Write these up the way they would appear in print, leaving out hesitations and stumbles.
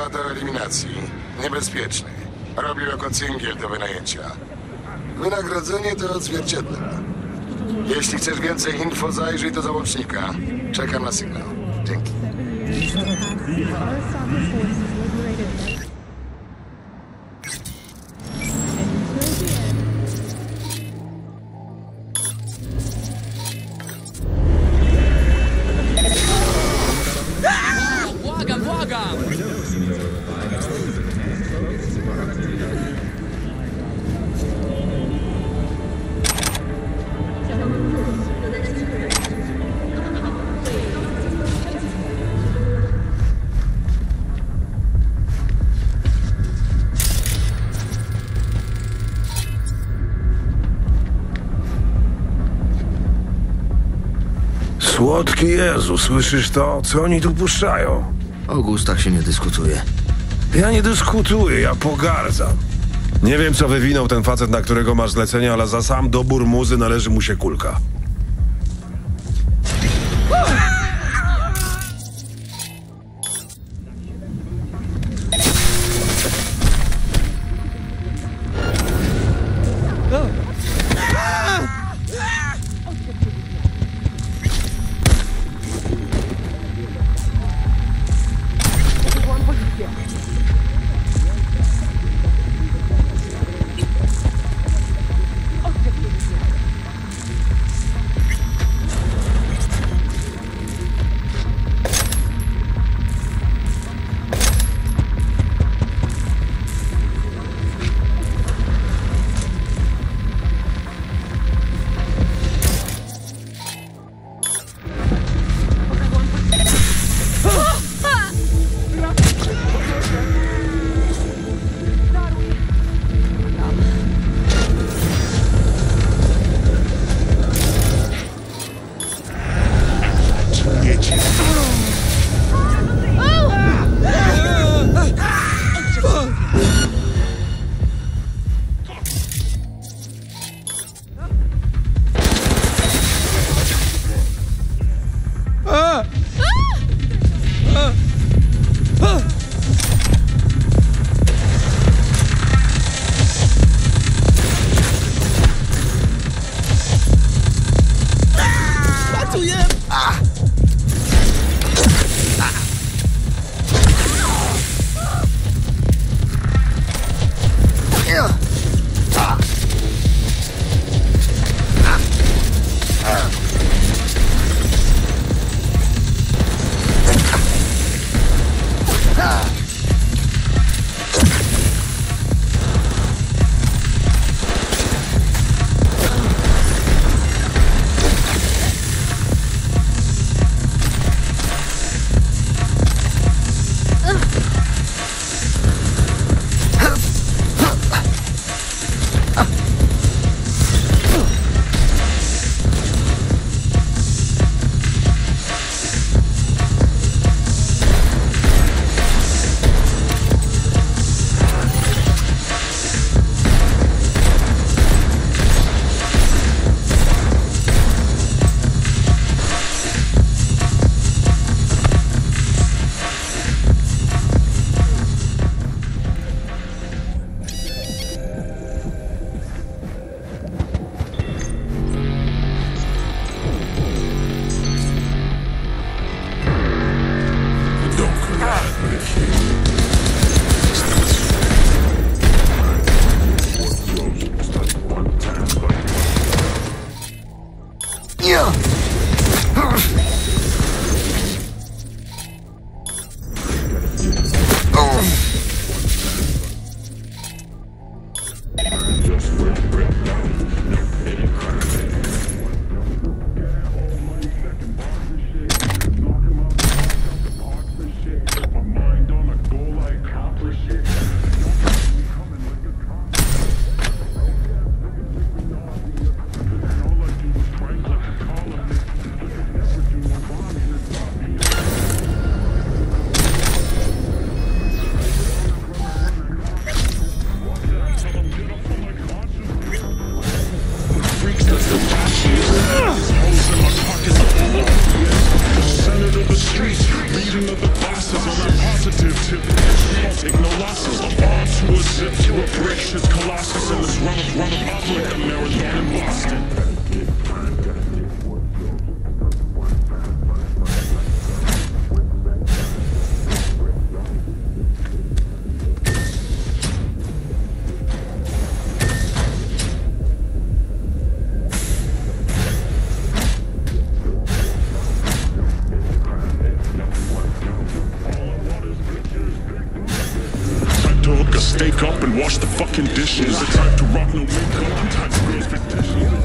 do eliminacji. Niebezpieczny. Robi jako cyngiel do wynajęcia. Wynagrodzenie to odzwierciedle. Jeśli chcesz więcej info, zajrzyj do załącznika. Czekam na sygnał. Dzięki. Błagam, błagam! Słodki Jezu, słyszysz to? Co oni tu puszczają? O gustach się nie dyskutuje. Ja nie dyskutuję, ja pogardzam. Nie wiem, co wywinął ten facet, na którego masz zlecenie, ale za sam dobór muzy należy mu się kulka. take no losses. All to a zip, to a brick, shit's colossus. And let's run up like a marathon in Boston. Stake up and wash the fucking dishes. The type to rock no makeup, I'm type of girls fictitious.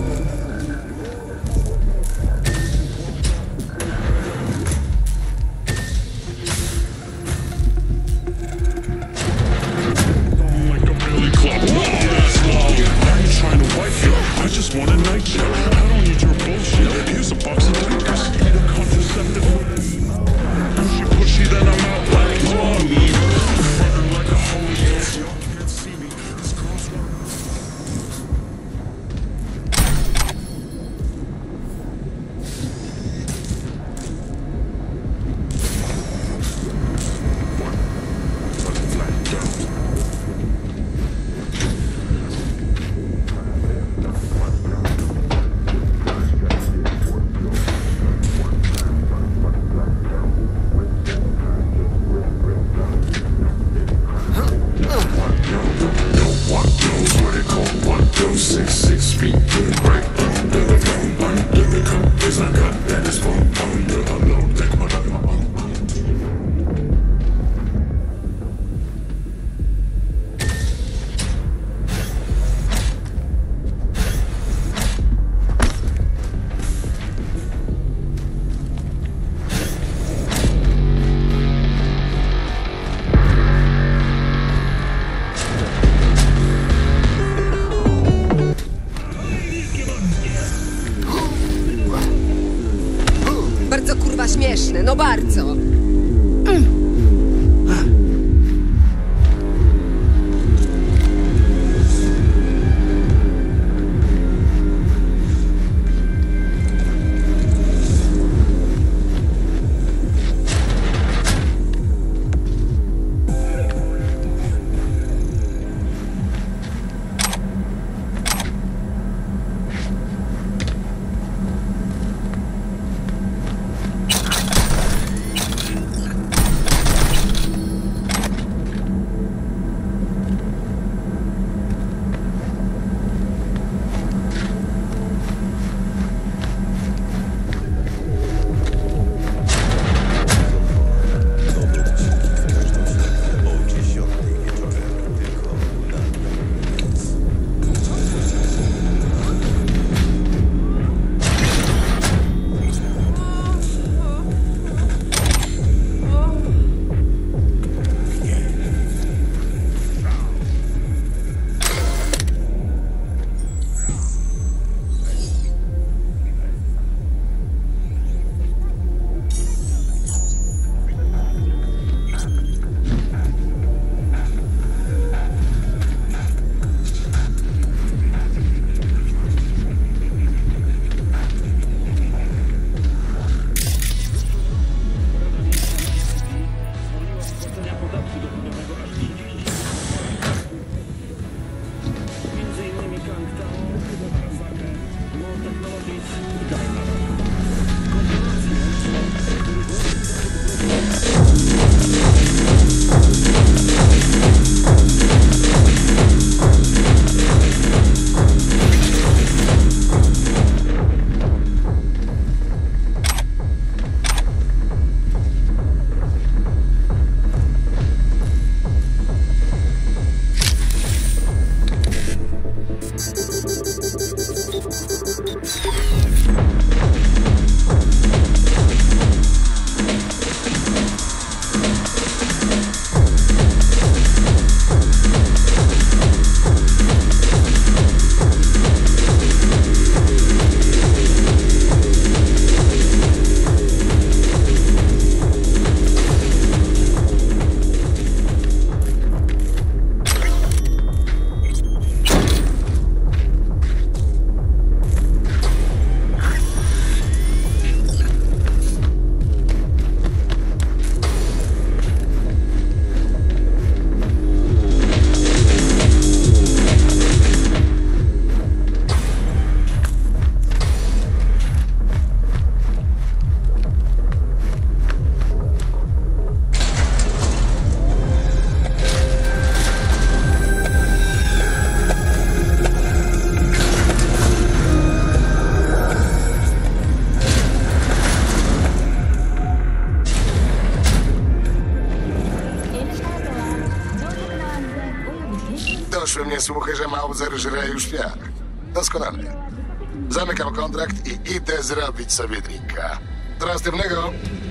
Like a billy club, that's long. I ain't trying to wife you, I just want a night show. I don't need your bullshit, here's a box of diapers. Need a contraceptive. If she pushy, then I'm out like mommy. Bardzo kurwa śmieszne, no bardzo. Doszły mnie słuchy, że Mauser żre już piach. Doskonale. Zamykam kontrakt i idę zrobić sobie drinka. Trastywnego.